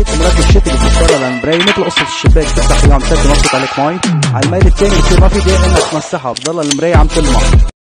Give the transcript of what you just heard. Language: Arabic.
هيك مركب الشتي اللي بتتطلع للمراية مثل قصة الشباك تفتح فيه عم تسدي مبسوط عليك مي، على الميل التاني بصير ما في داعي انك تمسحها بضل المراية عم تلمع.